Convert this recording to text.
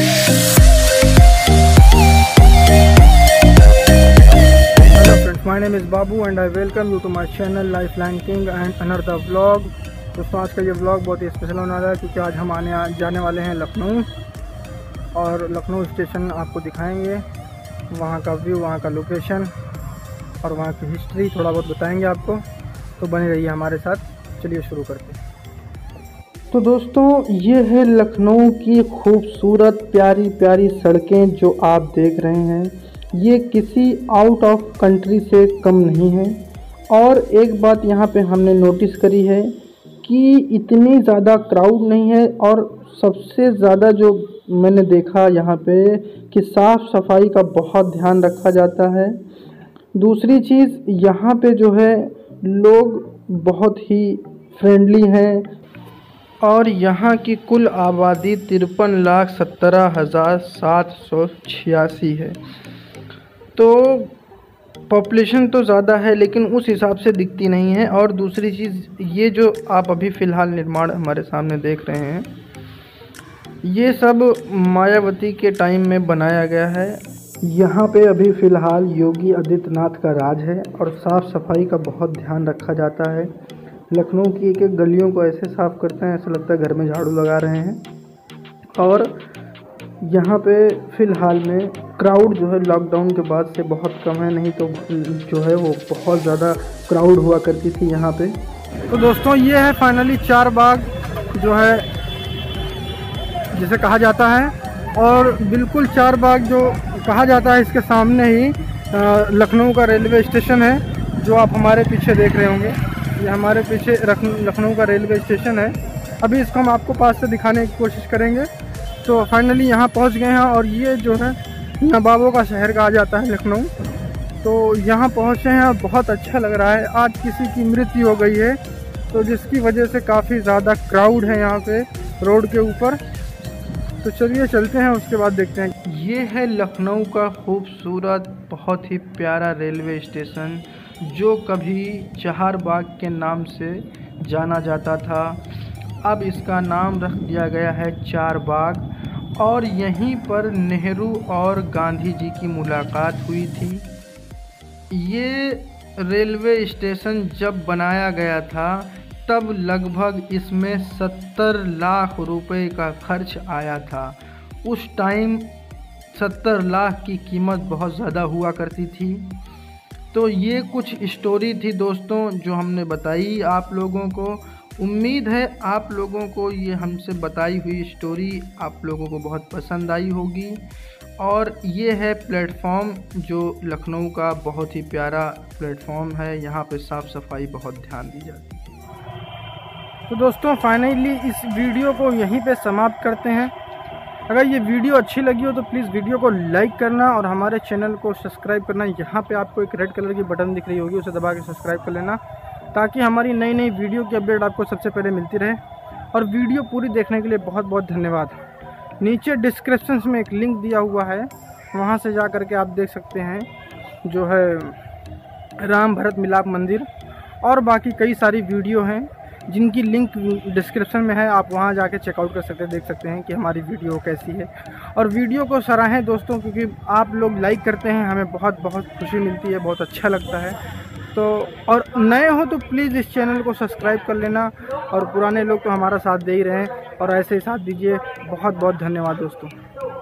My name is Babu and I welcome you to my channel Lifeline King and another vlog। दोस्तों आज का ये vlog बहुत ही special होने वाला है क्योंकि आज हम जाने वाले हैं लखनऊ और लखनऊ स्टेशन आपको दिखाएंगे, वहाँ का व्यू, वहाँ का लोकेशन और वहाँ की हिस्ट्री थोड़ा बहुत बताएंगे आपको, तो बने रहिए हमारे साथ। चलिए शुरू करते हैं। तो दोस्तों ये है लखनऊ की खूबसूरत प्यारी प्यारी सड़कें जो आप देख रहे हैं, ये किसी आउट ऑफ कंट्री से कम नहीं है। और एक बात यहाँ पे हमने नोटिस करी है कि इतनी ज़्यादा क्राउड नहीं है, और सबसे ज़्यादा जो मैंने देखा यहाँ पे कि साफ़ सफाई का बहुत ध्यान रखा जाता है। दूसरी चीज़ यहाँ पे जो है लोग बहुत ही फ्रेंडली हैं और यहाँ की कुल आबादी 53,17,786 है। तो पॉपुलेशन तो ज़्यादा है लेकिन उस हिसाब से दिखती नहीं है। और दूसरी चीज़ ये जो आप अभी फ़िलहाल निर्माण हमारे सामने देख रहे हैं, ये सब मायावती के टाइम में बनाया गया है। यहाँ पे अभी फ़िलहाल योगी आदित्यनाथ का राज है और साफ़ सफाई का बहुत ध्यान रखा जाता है। लखनऊ की एक एक गलियों को ऐसे साफ़ करते हैं, ऐसा लगता है घर में झाड़ू लगा रहे हैं। और यहाँ पे फ़िलहाल में क्राउड जो है लॉकडाउन के बाद से बहुत कम है, नहीं तो जो है वो बहुत ज़्यादा क्राउड हुआ करती थी यहाँ पे। तो दोस्तों ये है फाइनली चार बाग जो है जिसे कहा जाता है, और बिल्कुल चार बाग जो कहा जाता है इसके सामने ही लखनऊ का रेलवे स्टेशन है जो आप हमारे पीछे देख रहे होंगे। ये हमारे पीछे लखनऊ का रेलवे स्टेशन है। अभी इसको हम आपको पास से दिखाने की कोशिश करेंगे। तो फाइनली यहाँ पहुँच गए हैं और ये जो है नवाबों का शहर कहा जाता है लखनऊ। तो यहाँ पहुँचे हैं और बहुत अच्छा लग रहा है। आज किसी की मृत्यु हो गई है तो जिसकी वजह से काफ़ी ज़्यादा क्राउड है यहाँ पे रोड के ऊपर। तो चलिए चलते हैं, उसके बाद देखते हैं। ये है लखनऊ का खूबसूरत बहुत ही प्यारा रेलवे स्टेशन जो कभी चहारबाग के नाम से जाना जाता था। अब इसका नाम रख दिया गया है चारबाग, और यहीं पर नेहरू और गांधी जी की मुलाकात हुई थी। ये रेलवे स्टेशन जब बनाया गया था तब लगभग इसमें 70 लाख रुपए का खर्च आया था। उस टाइम 70 लाख की कीमत बहुत ज़्यादा हुआ करती थी। तो ये कुछ स्टोरी थी दोस्तों जो हमने बताई आप लोगों को। उम्मीद है आप लोगों को ये हमसे बताई हुई स्टोरी आप लोगों को बहुत पसंद आई होगी। और ये है प्लेटफॉर्म जो लखनऊ का बहुत ही प्यारा प्लेटफॉर्म है। यहाँ पे साफ़ सफाई बहुत ध्यान दी जाती है। तो दोस्तों फाइनली इस वीडियो को यहीं पे समाप्त करते हैं। अगर ये वीडियो अच्छी लगी हो तो प्लीज़ वीडियो को लाइक करना और हमारे चैनल को सब्सक्राइब करना। यहाँ पे आपको एक रेड कलर की बटन दिख रही होगी, उसे दबा के सब्सक्राइब कर लेना ताकि हमारी नई नई वीडियो की अपडेट आपको सबसे पहले मिलती रहे। और वीडियो पूरी देखने के लिए बहुत बहुत धन्यवाद। नीचे डिस्क्रिप्शन में एक लिंक दिया हुआ है, वहाँ से जा कर के आप देख सकते हैं जो है राम भरत मिलाप मंदिर, और बाकी कई सारी वीडियो हैं जिनकी लिंक डिस्क्रिप्शन में है। आप वहां जाके चेकआउट कर सकते हैं, देख सकते हैं कि हमारी वीडियो कैसी है। और वीडियो को सराहें दोस्तों, क्योंकि आप लोग लाइक करते हैं, हमें बहुत बहुत खुशी मिलती है, बहुत अच्छा लगता है। तो और नए हो तो प्लीज़ इस चैनल को सब्सक्राइब कर लेना, और पुराने लोग तो हमारा साथ दे ही रहे हैं और ऐसे ही साथ दीजिए। बहुत बहुत धन्यवाद दोस्तों।